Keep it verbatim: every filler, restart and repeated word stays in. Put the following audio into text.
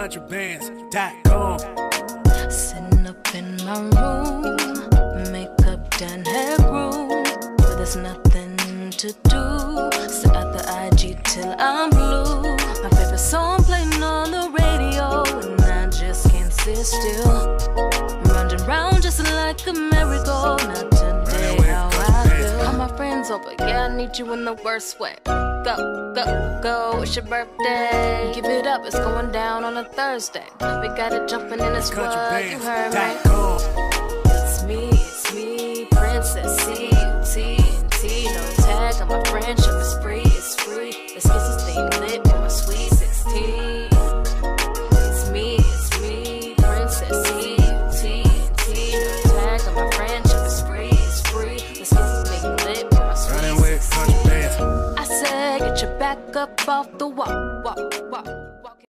contrabands dot com. Sitting up in my room, makeup done, hair groomed, but there's nothing to do. Sit at the I G till I'm blue. My favorite song playing on the radio, and I just can't sit still. Running round just like a merry-go. Not today, how I feel. All my friends over, yeah, I need you in the worst way. Go, go, go, it's your birthday. Give it up, it's going down on a Thursday. We got it jumping in this world, you heard me. It's me, it's me, Princess C U T N T. No tag on my friendship, it's free, it's free. Let's get this thing lit for my sweet sixteen. It's me, it's me, Princess C U T N T. No tag on my friendship, it's free, it's free. Let's get this thing lit for my sweet sixteen. I said, get your back up off the wall, walk, walk.